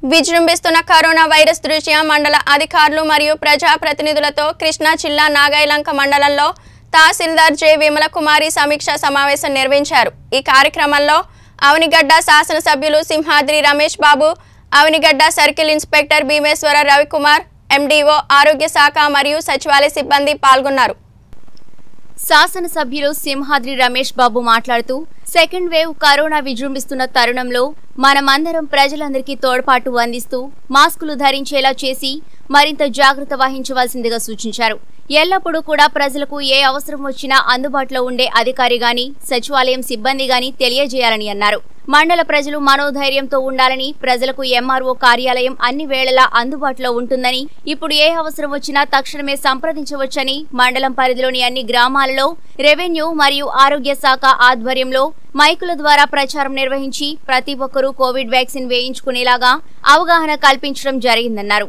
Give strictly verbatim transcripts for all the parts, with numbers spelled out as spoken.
విజృంభిస్తున్న corona virus దృష్ట్యా మండల అధికారులు మరియు ప్రజా ప్రతినిధులతో కృష్ణా జిల్లా నాగాయలంక మండలంలో తహసీల్దార్ జె విమల కుమారి సమీక్ష సమావేశం నిర్వహించారు। ఈ కార్యక్రమంలో అవనిగడ్డ శాసనసభ్యులు Simhadri Ramesh Babu, Avanigadda circle inspector Bheemeswara Ravikumar, MDO ఆరోగ్య శాఖ మరియు సచివాలయ సిబ్బంది పాల్గొన్నారు। శాసనసభ్యులు సింహాద్రి రమేష్ బాబు మాట్లాడుతూ సెకండ్ వేవ్ కరోనా విజృంభిస్తున్న తరుణంలో మనమందరం ప్రజలందరికీ తోడ్పాటు అందిస్తూ మాస్కులు ధరించేలా చేసి మరింత జాగృత వహించవలసిందిగా సూచించారు। ఎల్లప్పుడూ కూడా ప్రజలకు ఏ అవసరం వచ్చినా అందుబాటులో ఉండే అధికారి గాని సచివాలయం సిబ్బంది గాని తెలియజేయాలని అన్నారు। మండల ప్రజలు మనోధైర్యంతో ఉండాలని, ప్రజలకు ఎంఆర్ఓ కార్యాలయం అన్ని వేళలా అందుబాటులో ఉంటుందని, ఇప్పుడు ఏ అవసరం వచ్చినా తక్షణమే సంప్రదించవచ్చని, మండలం పరిధిలోని అన్ని గ్రామాలలో రెవెన్యూ మరియు ఆరోగ్య శాఖ ఆధ్వర్యంలో మైకుల ద్వారా ప్రచారం నిర్వహించి ప్రతి ఒక్కరూ కోవిడ్ వ్యాక్సిన్ వేయించుకునేలాగా అవగాహన కల్పించడం జరిగిందన్నారు।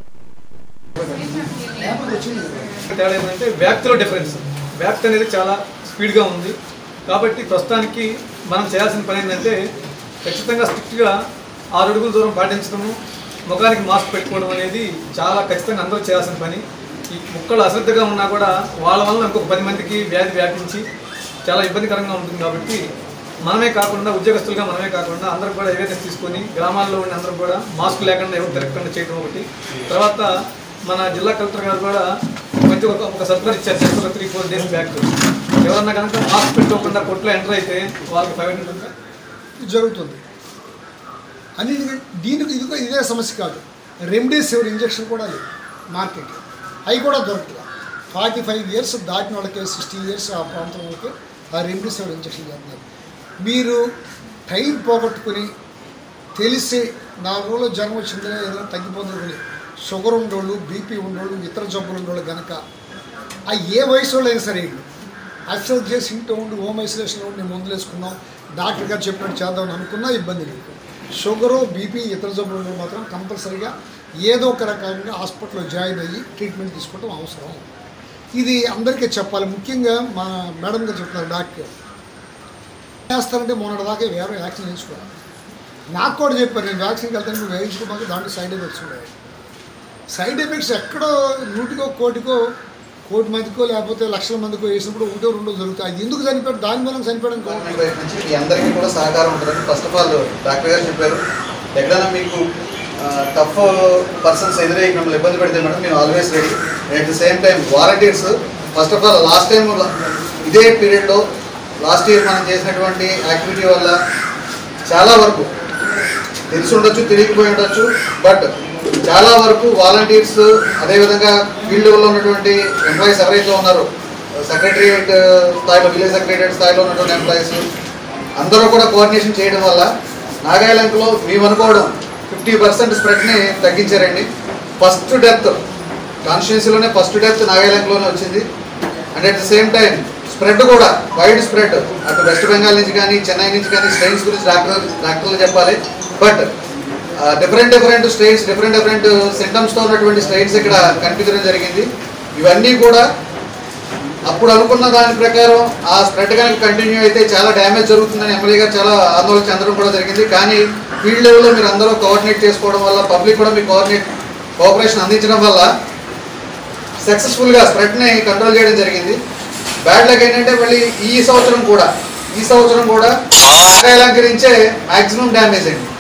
వ్యాప్తిలో డిఫరెన్స్ వ్యాప్తి అనేది చాలా స్పీడ్గా ఉంది కాబట్టి ప్రస్తుతానికి మనం చేయాల్సిన పని ఏంటంటే ఖచ్చితంగా స్ట్రిక్ట్గా ఆరు అడుగుల దూరం పాటించడము, ముఖానికి మాస్క్ పెట్టుకోవడం అనేది చాలా ఖచ్చితంగా అందరూ చేయాల్సిన పని। ఈ ముక్కలు అశ్రద్ధగా ఉన్నా కూడా వాళ్ళ వల్ల ఇంకొక పది మందికి వ్యాధి వ్యాపించి చాలా ఇబ్బందికరంగా ఉంటుంది కాబట్టి మనమే కాకుండా ఉద్యోగస్తులుగా మనమే కాకుండా అందరూ కూడా అవేర్నెస్ తీసుకొని గ్రామాల్లో ఉండి అందరూ కూడా మాస్క్ లేకుండా ఎవరు తిరగకుండా చేయడం ఒకటి। తర్వాత మన జిల్లా కలెక్టర్ గారు కూడా మంచి ఒక ఒక సర్కులర్ ఇచ్చారు జస్ట్ ఒక త్రీ ఫోర్ డేస్ బ్యాక్, ఎవరన్నా కనుక మాస్క్ పెట్టుకోకుండా కొట్లో ఎంటర్ అయితే వాళ్ళకి ఫైవ్ హండ్రెడ్ జరుగుతుంది అని। దీనికి ఇది ఇదే సమస్య కాదు, రెమ్డెసివిర్ ఇంజక్షన్ కూడా లేదు మార్కెట్, అవి కూడా దొరకట్లేదు। ఫార్టీ ఫైవ్ ఇయర్స్ దాటిన వాళ్ళకి, సిక్స్టీ ఇయర్స్ ఆ ప్రాంతం వాళ్ళకి ఆ రెమ్డెసివిర్ ఇంజక్షన్ చేస్తున్నారు। మీరు టైం పోగొట్టుకుని తెలిసి నాలుగు రోజులు జ్వరం వచ్చిందని ఏదైనా తగ్గిపోతుంది, షుగర్ ఉండేవాళ్ళు, బీపీ ఉండేవాళ్ళు, ఇతర జబ్బులు ఉండేవాళ్ళు కనుక ఆ ఏ వయసు వాళ్ళు అయినా సరే అసలు చేసి ఇంట్లో ఉండి హోమ్ ఐసోలేషన్లో ఉండి మందులు వేసుకున్నాం, డాక్టర్ గారు చెప్పినట్టు చేద్దామని అనుకున్నా ఇబ్బంది లేదు। షుగరు, బీపీ, ఇతర జబ్బులు ఉండడం మాత్రం కంపల్సరీగా ఏదో ఒక రకంగా హాస్పిటల్లో జాయిన్ అయ్యి ట్రీట్మెంట్ తీసుకోవడం అవసరం। ఇది అందరికీ చెప్పాలి, ముఖ్యంగా మా మేడం గారు చెప్తున్నారు డాక్టర్ వేస్తారంటే మొన్నటి దాకా వేరే వ్యాక్సిన్ వేయించుకోవాలి। నాకు కూడా చెప్పారు, నేను వ్యాక్సిన్కి వెళ్తాను నువ్వు వేయించుకోమాక, దాంట్లో సైడ్ ఎఫెక్ట్స్ ఉన్నాయి। సైడ్ ఎఫెక్ట్స్ ఎక్కడో నూటికో కోటికో కోటి మందికో లేకపోతే లక్షల మందికో వేసినప్పుడు ఒకటో రెండో జరుగుతాయి, అది ఎందుకు చనిపోయాడు దాని మూలం చనిపోవడం నుంచి అందరికీ కూడా సహకారం ఉంటుందని ఫస్ట్ ఆఫ్ ఆల్ డాక్టర్ గారు చెప్పారు। ఎక్కడైనా మీకు టఫ్ పర్సన్స్ ఎదురై మిమ్మల్ని ఇబ్బంది పెడితే మేడం మేము always ready. At the same time volunteers first of all last time ఇదే పీరియడ్లో లాస్ట్ ఇయర్ మనం చేసినటువంటి యాక్టివిటీ వల్ల చాలా వరకు తెలిసి ఉండొచ్చు, తెలియకపోయి ఉండొచ్చు, బట్ చాలా వరకు వాలంటీర్స్ అదేవిధంగా ఫీల్డ్ లెవెల్లో ఉన్నటువంటి ఎంప్లాయీస్ ఎవరైతే ఉన్నారో సెక్రటరియట్ స్థాయిలో, విలేజ్ సెక్రటరియట్ స్థాయిలో ఉన్నటువంటి ఎంప్లాయీస్ అందరూ కూడా కోఆర్డినేషన్ చేయడం వల్ల నాగాయలంకలో మేము అనుకోవడం ఫిఫ్టీ పర్సెంట్ స్ప్రెడ్ని తగ్గించారండి। ఫస్ట్ డెత్ కాన్స్టిట్యున్సీలోనే ఫస్ట్ డెత్ నాగాయలంకలోనే వచ్చింది। And at the same time spread కూడా వైడ్ స్ప్రెడ్, అటు వెస్ట్ బెంగాల్ నుంచి కానీ చెన్నై నుంచి కానీ స్ట్రెయిన్స్ గురించి డాక్టర్ డాక్టర్లు చెప్పాలి, but different different strains different different సింటమ్స్తో ఉన్నటువంటి స్ట్రెయిన్స్ ఇక్కడ కనిపించడం జరిగింది। ఇవన్నీ కూడా అప్పుడు అనుకున్న దాని ప్రకారం ఆ స్ప్రెడ్ కనుక కంటిన్యూ అయితే చాలా డ్యామేజ్ జరుగుతుందని ఎమ్మెల్యే గారు చాలా ఆందోళన చెందడం కూడా జరిగింది। కానీ ఫీల్డ్ లెవెల్లో మీరు అందరూ కోఆర్డినేట్ చేసుకోవడం వల్ల, పబ్లిక్ కూడా మీ కోఆర్డినేట్ కోఆపరేషన్ అందించడం వల్ల సక్సెస్ఫుల్గా స్ప్రెడ్ని కంట్రోల్ చేయడం జరిగింది। బ్యాడ్ లక్ ఏంటంటే మళ్ళీ ఈ సంవత్సరం కూడా ఈ సంవత్సరం కూడా నాగాయలంక నుంచే మ్యాక్సిమం డ్యామేజ్ అయింది।